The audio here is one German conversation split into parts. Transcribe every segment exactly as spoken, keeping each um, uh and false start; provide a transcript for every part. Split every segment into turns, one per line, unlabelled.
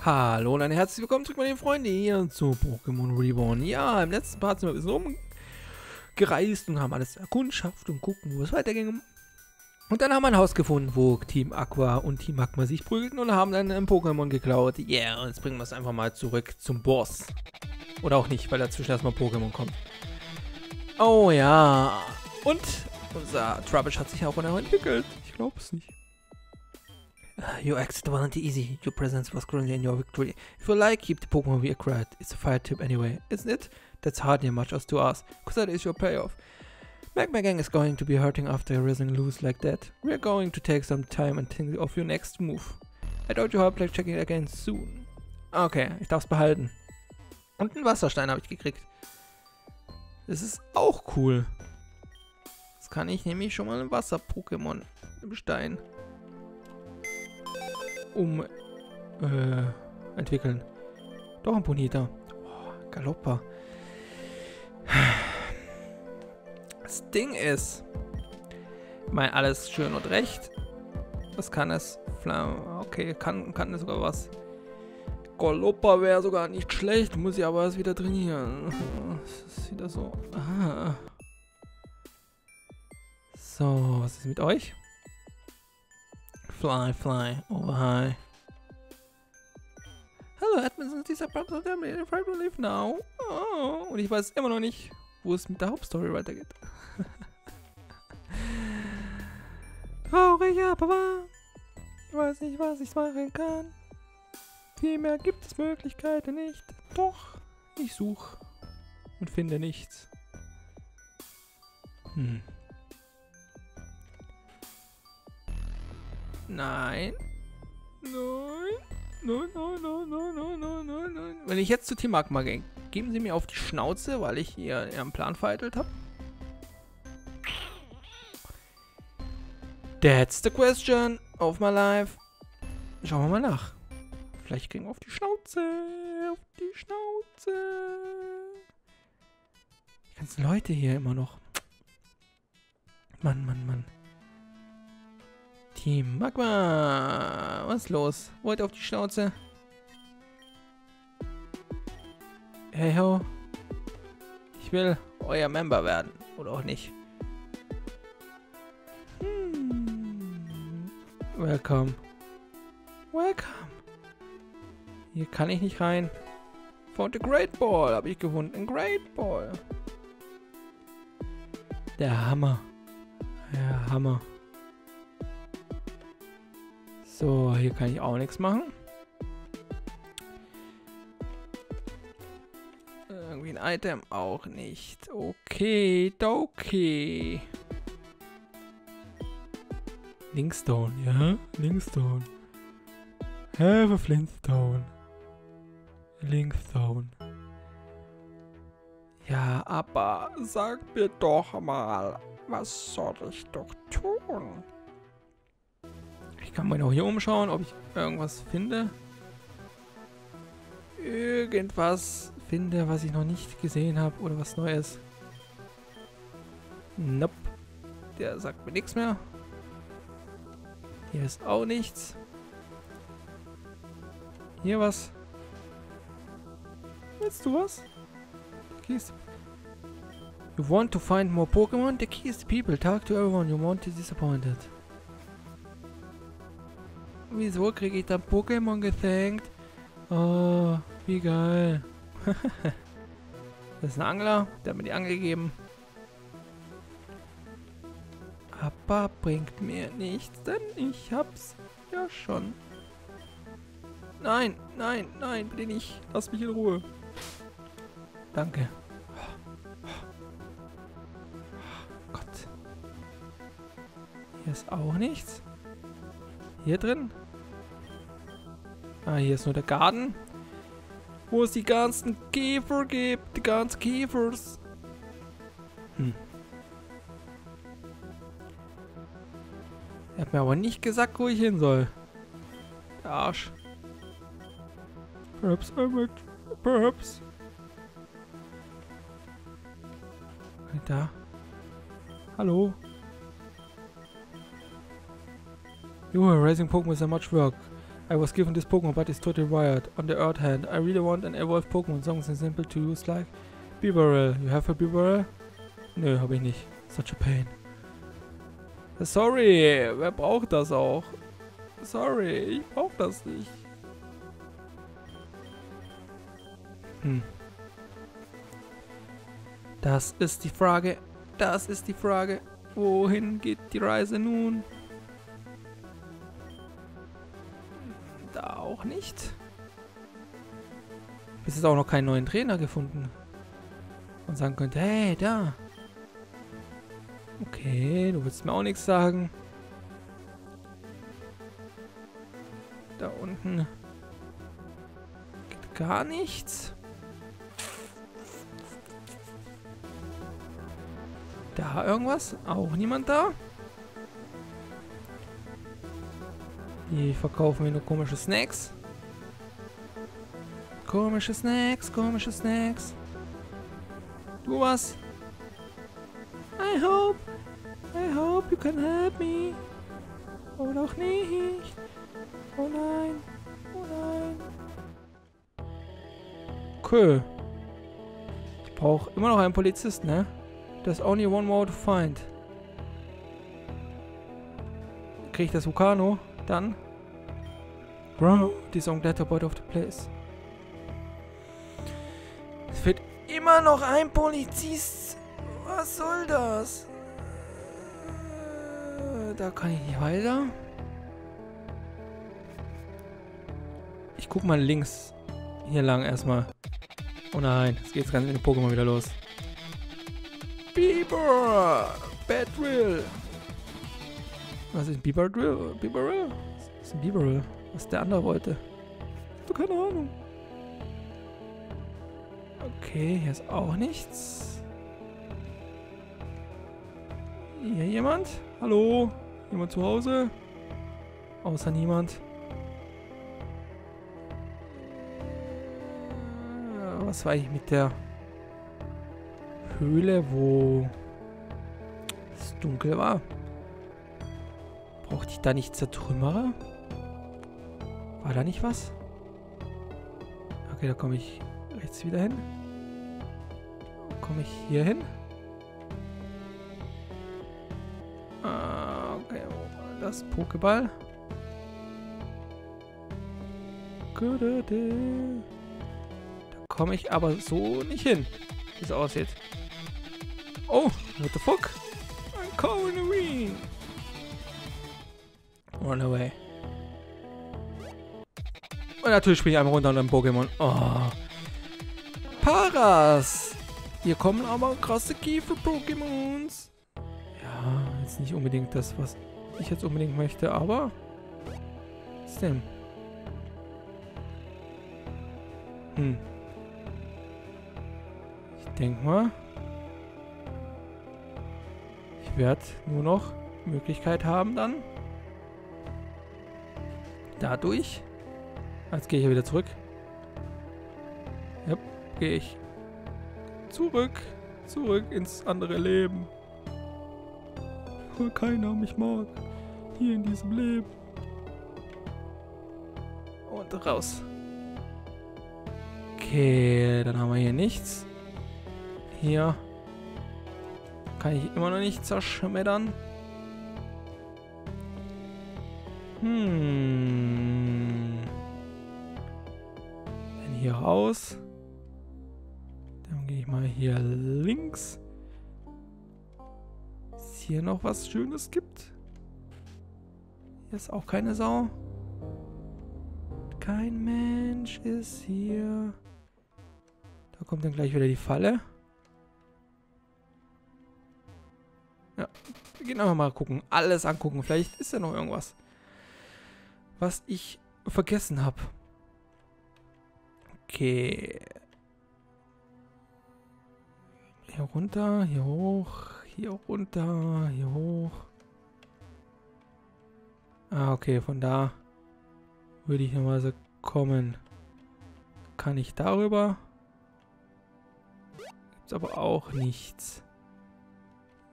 Hallo und ein herzlich willkommen zurück, meine Freunde, hier zu Pokémon Reborn. Ja, im letzten Part sind wir ein bisschen rumgereist und haben alles erkundschafft und gucken, wo es weiterging. Und dann haben wir ein Haus gefunden, wo Team Aqua und Team Magma sich prügelten und haben dann ein Pokémon geklaut. Yeah, und jetzt bringen wir es einfach mal zurück zum Boss. Oder auch nicht, weil dazwischen erstmal Pokémon kommt. Oh ja, und unser Trubbish hat sich auch noch entwickelt. Ich glaube es nicht. You exit well and easy. Your presence was currently in your victory. If you like, keep the Pokemon we acquired. It's a fire type anyway, isn't it? That's hardly much as to ask, because that is your payoff. Magma Gang is going to be hurting after rising loose like that. We're going to take some time and think of your next move. I doubt you have play checking again soon. Okay, ich darf es behalten. Und einen Wasserstein habe ich gekriegt. Das ist auch cool. Jetzt kann ich nämlich schon mal ein Wasser-Pokémon im Stein um äh, entwickeln. Doch ein Bonita. Oh, Galoppa. Das Ding ist, ich meine, alles schön und recht. Was kann es? Okay, kann, kann es sogar was. Galoppa wäre sogar nicht schlecht, muss ich aber erst wieder trainieren. Das ist wieder so. Ah. So, was ist mit euch? Fly, fly, over high. Hello, Edmund, these are problems of I'm afraid to leave now. Oh, und ich weiß immer noch nicht, wo es mit der Hauptstory weitergeht. Traurig, aber wahr. Ich weiß nicht, was ich machen kann. Vielmehr gibt es Möglichkeiten nicht. Doch, ich suche und finde nichts. Hm. Nein. Nein. Nein, nein, nein, nein, nein, nein, nein, nein. Wenn ich jetzt zu Team Magma gehe, geben sie mir auf die Schnauze, weil ich hier ihren Plan vereitelt habe? That's the question of my life. Schauen wir mal nach. Vielleicht kriegen wir auf die Schnauze. Auf die Schnauze. Die ganzen Leute hier immer noch. Mann, Mann, Mann. Team Magma. Was ist los? Wollt ihr auf die Schnauze? Hey ho. Ich will euer Member werden. Oder auch nicht. Hm. Welcome. Welcome. Hier kann ich nicht rein. Found a Great Ball. Habe ich gefunden. Ein Great Ball. Der Hammer. Der Hammer. So, hier kann ich auch nichts machen. Irgendwie ein Item auch nicht. Okay, okay. Linkstone, ja? Linkstone. Have a Flintstone. Linkstone. Ja, aber sag mir doch mal, was soll ich doch tun? Ich kann mal noch hier umschauen, ob ich irgendwas finde. Irgendwas finde, was ich noch nicht gesehen habe oder was Neues. Nope. Der sagt mir nichts mehr. Hier ist auch nichts. Hier was. Willst du was? Keys. You want to find more Pokémon? The key is the people. Talk to everyone you want to disappointed. Wieso kriege ich da Pokémon gesenkt? Oh, wie geil. Das ist ein Angler, der hat mir die Angel gegeben. Aber bringt mir nichts, denn ich hab's ja schon. Nein, nein, nein, bitte nicht. Lass mich in Ruhe. Danke. Oh Gott. Hier ist auch nichts. Hier drin? Ah, hier ist nur der Garten. Wo es die ganzen Käfer gibt. Die ganzen Käfers. Hm. Er hat mir aber nicht gesagt, wo ich hin soll. Der Arsch. Perhaps I might. Perhaps. Da. Hallo. You are raising Pokémon is a much work. I was given this Pokemon, but it's totally wired. On the other hand, I really want an evolved Pokemon. Something simple to use like Bibarel. You have a Bibarel? Nö, habe ich nicht. Such a pain. Sorry, wer braucht das auch? Sorry, ich brauche das nicht. Hm. Das ist die Frage. Das ist die Frage. Wohin geht die Reise nun? Da auch nicht. Bis jetzt auch noch keinen neuen Trainer gefunden. Und sagen könnte, hey, da. Okay, du willst mir auch nichts sagen. Da unten geht gar nichts. Da irgendwas? Auch niemand da? Die verkaufen mir nur komische Snacks. Komische Snacks, komische Snacks. Du was? I hope, I hope you can help me. Oder auch nicht. Oh nein, oh nein. Okay. Ich brauche immer noch einen Polizisten, ne? There's only one more to find. Kriege ich das Vulcano? Dann. Bro, this on letter board of the place. Es fehlt immer noch ein Polizist. Was soll das? Da kann ich nicht weiter. Ich guck mal links. Hier lang erstmal. Oh nein, jetzt geht's ganz mit dem Pokémon wieder los. Biber! Badrill! Was ist ein Biberdrill? Biberil? Was ist ein Biberil? Was der andere wollte? Du, keine Ahnung. Okay, hier ist auch nichts. Hier jemand? Hallo? Jemand zu Hause? Außer niemand. Was war eigentlich mit der Höhle, wo es dunkel war? Brauchte ich da nicht Zertrümmerer? War da nicht was? Okay, da komme ich rechts wieder hin. Komme ich hier hin? Ah, okay. Das Pokéball. Da komme ich aber so nicht hin, wie es aussieht. Oh, what the fuck? I'm calling a ring. Run away. Und natürlich springe ich einmal runter und ein Pokémon. Oh. Paras! Hier kommen aber krasse Kiefer-Pokémons. Ja, jetzt nicht unbedingt das, was ich jetzt unbedingt möchte, aber... Was ist denn? Hm. Ich denke mal... Ich werde nur noch Möglichkeit haben dann... Dadurch... Jetzt gehe ich hier wieder zurück. Ja, gehe ich zurück, zurück ins andere Leben. Weil keiner mich mag. Hier in diesem Leben. Und raus. Okay, dann haben wir hier nichts. Hier kann ich immer noch nicht zerschmettern. Hm... Hier raus. Dann gehe ich mal hier links. Ist hier noch was Schönes gibt? Hier ist auch keine Sau. Kein Mensch ist hier. Da kommt dann gleich wieder die Falle. Ja, wir gehen einfach mal gucken. Alles angucken. Vielleicht ist ja noch irgendwas, was ich vergessen habe. Okay. Hier runter, hier hoch, hier runter, hier hoch. Ah, okay, von da würde ich normalerweise kommen. Kann ich darüber? Gibt's aber auch nichts.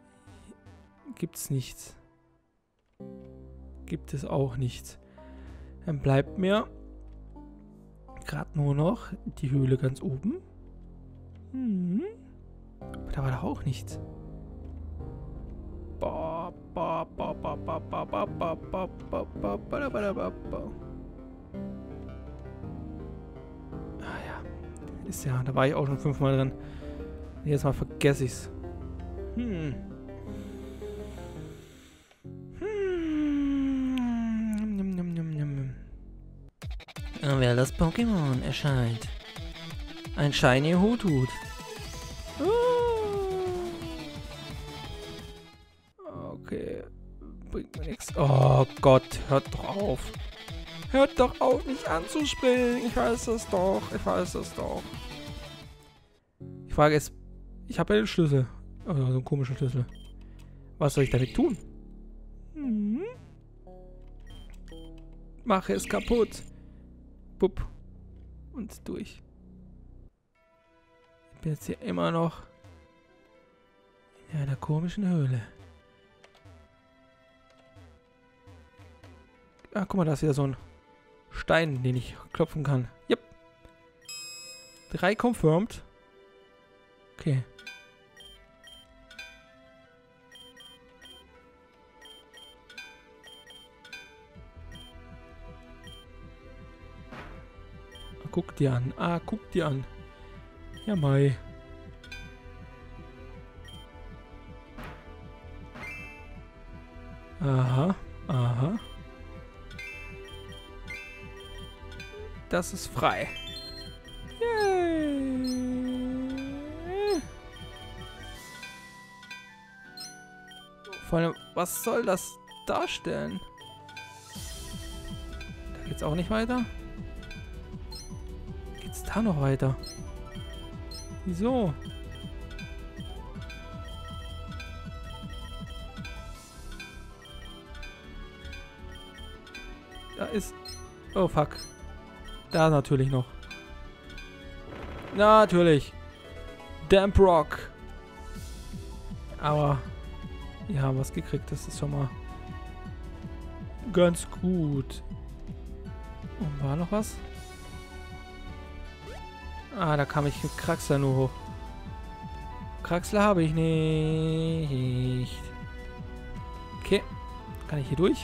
Gibt's nichts. Gibt es auch nichts. Dann bleibt mir gerade nur noch die Höhle ganz oben. Hm. Aber da war doch auch nichts. Ba, ba, ba, ba, ba, ba, ba, ba, ba, ba, ba, ba, ba, ba, ba. Ah ja. Ist ja, da war ich auch schon fünfmal drin. Jetzt mal vergesse ich's. Hm. Wer das Pokémon erscheint. Ein Shiny Hoothoot. Okay. Bringt mir nichts. Oh Gott, hört doch auf. Hört doch auf, mich anzuspringen. Ich weiß das doch. Ich weiß das doch. Die Frage ist, ich habe ja den Schlüssel. Oh, so einen komischen Schlüssel. Was soll ich damit tun? Hm? Mache es kaputt. Bupp. Und durch. Ich bin jetzt hier immer noch in einer komischen Höhle. Ah, guck mal, da ist wieder so ein Stein, den ich klopfen kann. Yep. Drei confirmed. Okay. Guck dir an. Ah, guck dir an. Ja, Mai. Aha, aha. Das ist frei. Yay. Vor allem, was soll das darstellen? Da geht's auch nicht weiter. Geht's da noch weiter? Wieso? Da ist... Oh, fuck. Da natürlich noch. Natürlich. Damp Rock. Aber wir haben was gekriegt. Das ist schon mal ganz gut. Und war noch was? Ah, da kam ich mit Kraxler nur hoch. Kraxler habe ich nicht. Okay. Kann ich hier durch?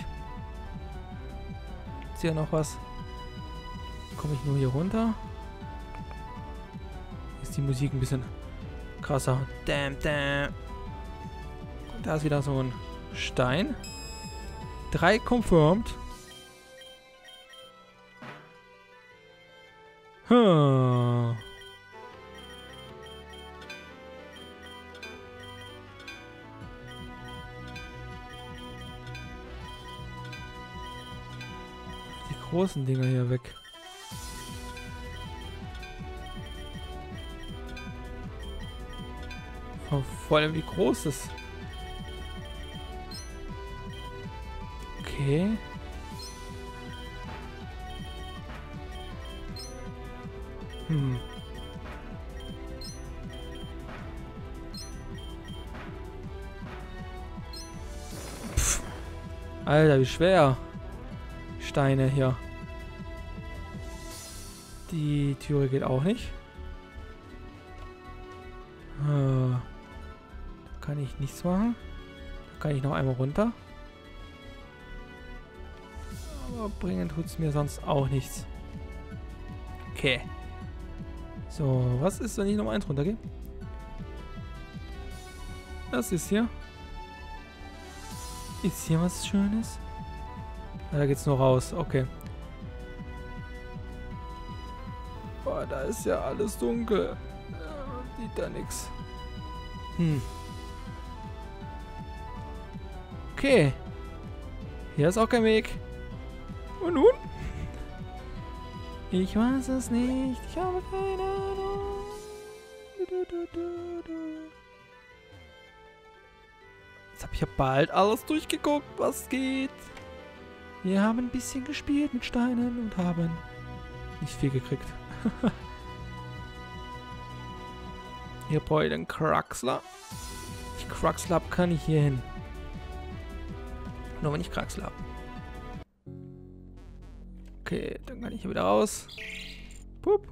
Ist hier noch was? Komme ich nur hier runter? Ist die Musik ein bisschen krasser. Damn, damn. Und da ist wieder so ein Stein. Drei confirmed. Hm. Die großen Dinger hier weg. Vor, vor allem wie groß das. Okay. Hm. Pff. Alter, wie schwer. Steine hier. Die Türe geht auch nicht. Äh, da kann ich nichts machen. Da kann ich noch einmal runter. Aber bringen tut es mir sonst auch nichts. Okay. So, was ist, wenn ich noch eins runtergehe? Was ist hier? Ist hier was Schönes? Ja, da geht's nur raus. Okay. Boah, da ist ja alles dunkel. Ja, sieht da nix. Hm. Okay. Hier ist auch kein Weg. Und nun? Ich weiß es nicht. Ich habe keine Ahnung. Jetzt habe ich ja bald alles durchgeguckt, was geht. Wir haben ein bisschen gespielt mit Steinen und haben nicht viel gekriegt. Hier brauche ich den Kraxler. Ich Kraxler habe, kann ich hier hin. Nur wenn ich Kraxler habe. Okay, dann kann ich hier wieder raus. Pup.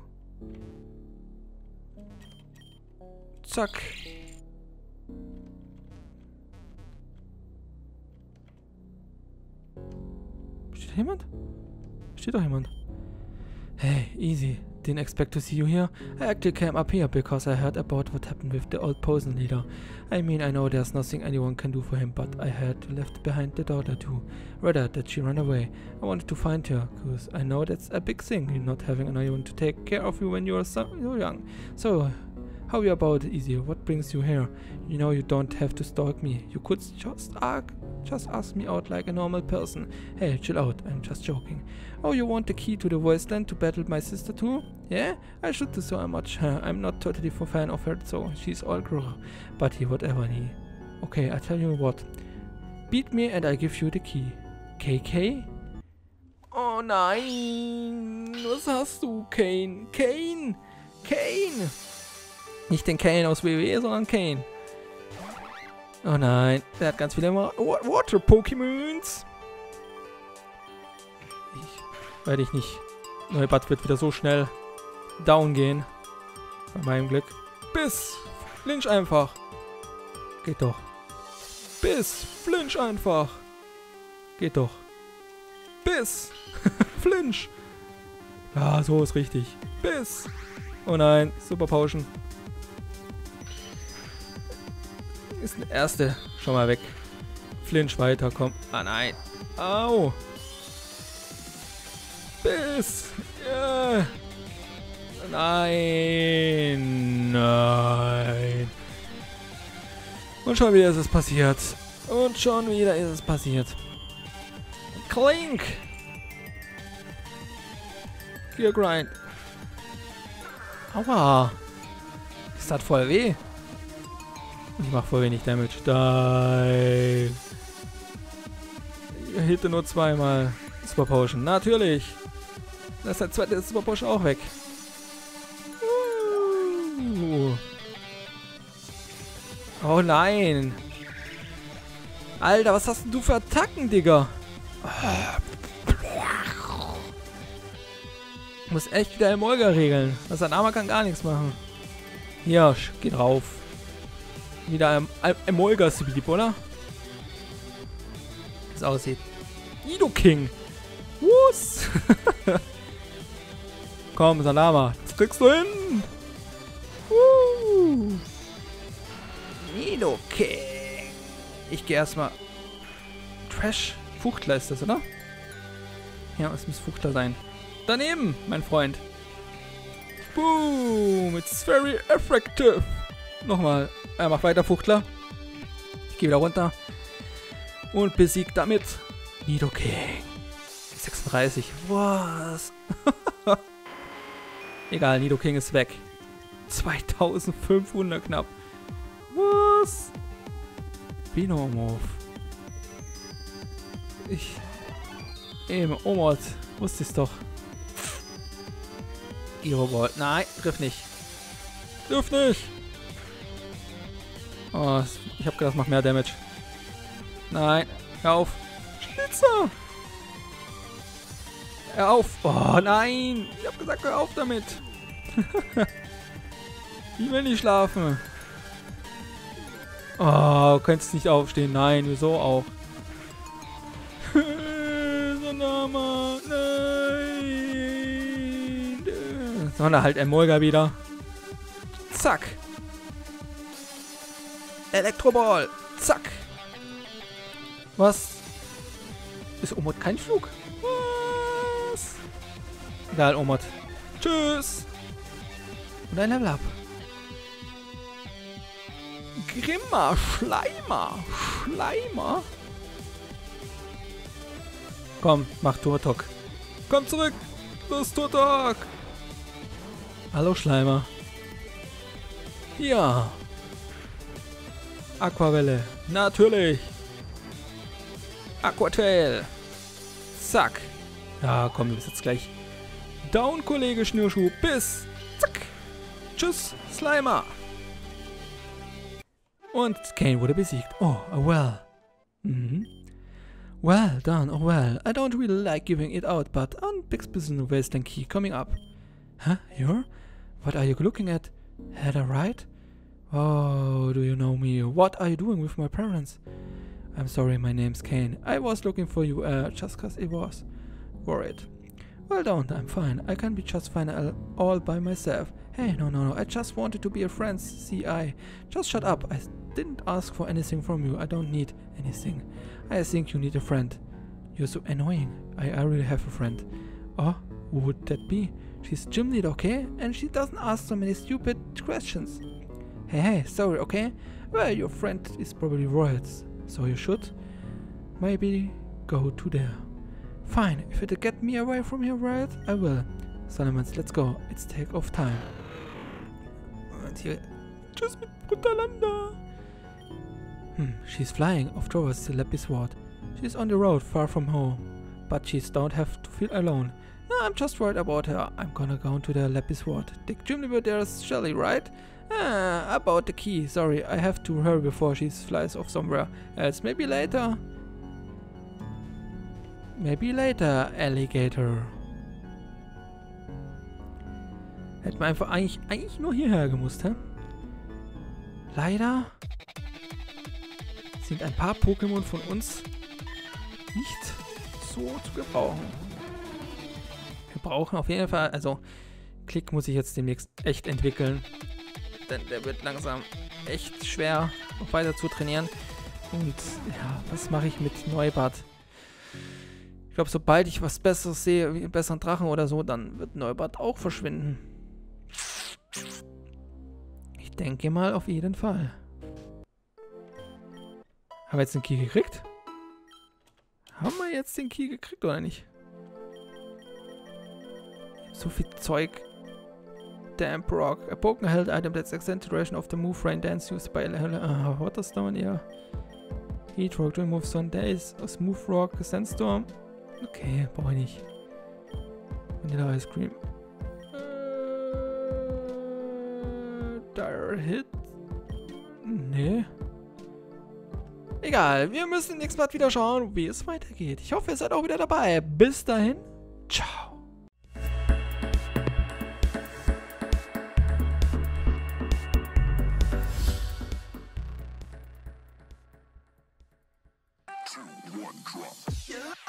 Zack. Steht da jemand? Steht doch jemand. Hey, easy. Didn't expect to see you here. I actually came up here because I heard about what happened with the old poison leader. I mean, I know there's nothing anyone can do for him, but I had left behind the daughter too. Rather that she ran away. I wanted to find her, because I know that's a big thing, you not having anyone to take care of you when you're so you're young. So, how are you about it, Easy? What brings you here? You know, you don't have to stalk me. You could just ask, just ask me out like a normal person. Hey, chill out. I'm just joking. Oh, you want the key to the Wasteland to battle my sister too? Yeah? I should do so much. Uh, I'm not totally a fan of her, so she's all grr. But he, whatever he. Okay, I tell you what. Beat me and I give you the key. K K? Oh nein! Was hast du, Kane? Kane! Kane! Nicht den Kane aus W W E, sondern Kane. Oh nein, der hat ganz viele Water-Pokémons. Ich werde ich nicht. Neubat wird wieder so schnell down gehen. Bei meinem Glück. Biss! Flinch einfach. Geht doch. Biss! Flinch einfach. Geht doch. Biss! Flinch! Ja, so ist richtig. Biss! Oh nein, Super Potion. Ist eine erste schon mal weg. Flinch weiter, komm. Ah nein. Au. Biss. Yeah. Nein. Nein. Und schon wieder ist es passiert. Und schon wieder ist es passiert. Clink. Gear Grind. Aua. Das tat voll weh. Ich mach voll wenig Damage. Dive. Ich hitte nur zweimal. Super Potion. Natürlich. Da ist der zweite Super Potion auch weg. Uh. Oh nein. Alter, was hast denn du für Attacken, Digga? Ich muss echt wieder Emolga regeln. Das Anama kann gar nichts machen. Hier, geh drauf. Wieder ein Emolga-Speed, oder? Wie es aussieht. Nidoking. Wuss. Komm, Sanama. Das kriegst du hin. Uh. Nidoking. Ich gehe erstmal. Trash. Fuchtler ist das, oder? Ja, es muss Fuchtler sein. Daneben, mein Freund. Boom. It's very effective. Nochmal. Er macht weiter, Fuchtler. Ich gehe wieder runter. Und besiegt damit Nidoking. sechsunddreißig. Was? Egal, Nidoking ist weg. zweitausendfünfhundert knapp. Was? Binomorph. Ich... Eben, Omod. Wusste ich's doch. Iroball. Nein, triff nicht. Triff nicht. Oh, ich hab gedacht, das macht mehr Damage. Nein, hör auf. Schnitzer! Hör auf! Oh nein! Ich hab gesagt, hör auf damit! Ich will nicht schlafen. Oh, du könntest nicht aufstehen. Nein, wieso auch? Sanama, nein! Sondern halt Emolga wieder. Zack! Elektroball. Zack. Was? Ist Omod kein Flug? Was? Egal, Omod. Tschüss. Und ein Level Up. Grimmer. Schleimer. Schleimer. Komm, mach Turtok. Komm zurück. Los, Turtok. Hallo, Schleimer. Ja. Aquavelle. Natürlich. Aquatail. Zack. Ja, komm, du bist jetzt gleich down, Kollege Schnürschuh. Bis. Zack. Tschüss, Slimer. Und Kane wurde besiegt. Oh, well. Mhm. Well done, oh well. I don't really like giving it out, but unbixbisen Wasteland key coming up. Huh? You're? What are you looking at? Heather, right? Oh, do you know me? What are you doing with my parents? I'm sorry, my name's Kane. I was looking for you, uh, just cause it was worried. Well, don't, I'm fine. I can be just fine all, all by myself. Hey, no, no, no, I just wanted to be a friend, see I. Just shut up, I didn't ask for anything from you. I don't need anything. I think you need a friend. You're so annoying. I, I really have a friend. Oh, who would that be? She's gym lead, okay? And she doesn't ask so many stupid questions. Hey, hey, sorry, okay? Well, your friend is probably Royals, so you should maybe go to there. Fine, if it'll get me away from here, right? I will. Solomons, let's go. It's take off time. Und hier... Tschüss mit Bruttalanda. Hmm, she's flying off towards the Lapis Ward. She's on the road, far from home. But she don't have to feel alone. No, I'm just worried about her. I'm gonna go to the Lapis Ward. The gym leader there's Shelly, right? Ah, about the key. Sorry, I have to hurry before she flies off somewhere else. Maybe later. Maybe later, Alligator. Hätten wir einfach eigentlich, eigentlich nur hierher gemusst, hä? Leider sind ein paar Pokémon von uns nicht so zu gebrauchen. Wir brauchen auf jeden Fall, also Klick muss ich jetzt demnächst echt entwickeln. Denn der wird langsam echt schwer noch weiter zu trainieren. Und ja, was mache ich mit Neubart? Ich glaube, sobald ich was Besseres sehe, wie einen besseren Drachen oder so, dann wird Neubart auch verschwinden. Ich denke mal auf jeden Fall. Haben wir jetzt den Key gekriegt? Haben wir jetzt den Key gekriegt oder nicht? So viel Zeug. Damp Rock. A Pokémon held item that's extended duration of the move rain dance used by uh, Waterstone, yeah. Heat Rock, during move sun days. A Smooth Rock, a Sandstorm. Okay, brauche ich nicht. Vanilla Ice Cream. Äh, Dire Hit? Nee. Egal, wir müssen nächstes Mal wieder schauen, wie es weitergeht. Ich hoffe, ihr seid auch wieder dabei. Bis dahin, ciao. Two, one, drop. Yeah.